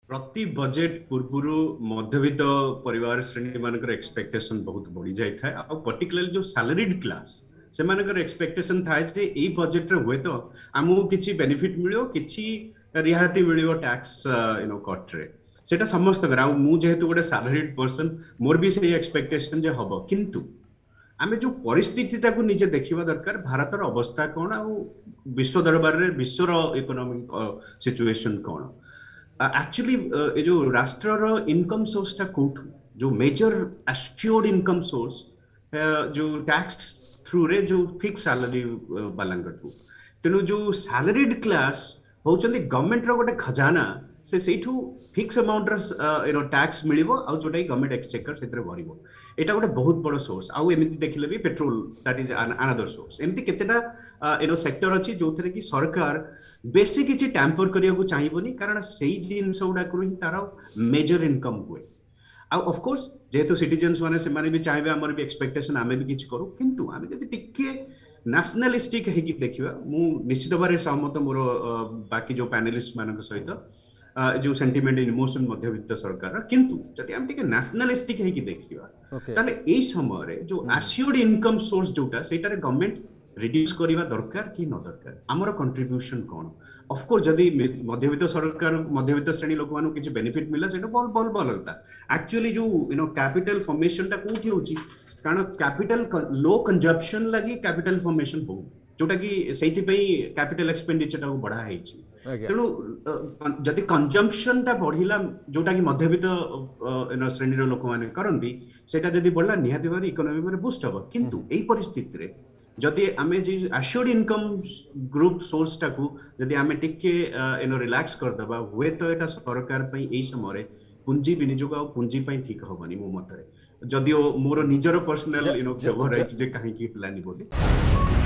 प्रति बजेट पूर्व मध्यवित्त परिवार श्रेणी मानकर एक्सपेक्टेशन बहुत बढ़ी जाए आ पर्टिकुलरली जो सैलरीड क्लास से मानकर एक्सपेक्टेशन थाए जे एई बजेट रे हुए तो आमु किछि बेनिफिट मिलियो किछि रिहाती मिलियो टैक्स कट रे सेटा समस्त करा मु जेहेतु गोटे सैलरीड पर्सन मोर भी से एक्सपेक्टेशन जे हबो किंतु आमे जो परिस्थिति ताकू निजे देखिबा दरकार भारतर अवस्था कोन आ विश्व दरबार रे विश्वर इकोनॉमिक सिचुएशन कोन एक्चुअली ए जो राष्ट्र रो इनकम सोर्स ता कोठ जो मेजर एश्योर्ड इनकम सोर्स जो टैक्स थ्रू रे जो फिक्स सैलरी बालांगर थ्रू तेनु जो सैलरीड क्लास होचंदी गवर्नमेंट रो गोटे खजाना से सेठू फिक्स अमाउंट रो टैक्स मिलिबो आ जोटा गवर्नमेंट एक्सचेकर सेतरे भरिबो एटा गोटे बहुत बड़ सोर्स आउ एमिति देखिले भी petrol that is another source एमिति केतेटा सेक्टर अछि जोथरे कि सरकार बेसी किछि टैम्पर करिया को चाहिबोनी कारण सेही जिंस उडा करू ही तारो मेजर इनकम हुए आ ऑफ कोर्स जेहेतु सिटीजन्स माने से माने भी चाहिबे हमर भी एक्सपेक्टेशन आमे भी किछि करू किंतु आमे जदि टिके नेशनलिस्टिक हेकि देखिबा मु निश्चित बारे सहमत मोर बाकी जो पैनलिस्ट मानक सहित जो सेंटिमेंट इमोशन मध्यवित्त सरकार किंतु जदि हम टिके नेशनलिस्टिक हेकि देखिबा ताले एई समय रे जो एश्योर्ड इनकम सोर्स जोटा सेटा रे गवर्नमेंट रिड्यूस करिवा दरकार कि न दरकार हमर कंट्रीब्यूशन कोन ऑफ कोर्स जदि मध्यवित्त सरकार मध्यवित्त श्रेणी लोक मानु किछि बेनिफिट मिला सेटा बल होता एक्चुअली जो कैपिटल फॉर्मेशन ता कोठी होची कारण कैपिटल लो कंजम्पशन लगी कैपिटल फॉर्मेशन हो जोटा कि सेति पई कैपिटल एक्सपेंडिचर ता बढ़ा हेछि तेनु जदि कंजम्पशन ता बढ़िला जोटा कि मध्यवित्त श्रेणी रो लोक माने करंदी सेटा जदि बढ़ला निहाती भारी इकोनॉमी में बूस्ट हो किंतु एई परिस्थिति रे जदि आमे जे एश्योर्ड इनकम ग्रुप सोर्स टाकू जदि आमे टिके रिलैक्स कर दबा हुए तो एटा सरकार पई एई समय रे पूंजी विनियोग आ पूंजी पई ठीक होबनी मो मतरे जदिओ मोर निजर पर्सनल फेवर जे काहे कि प्लान बोली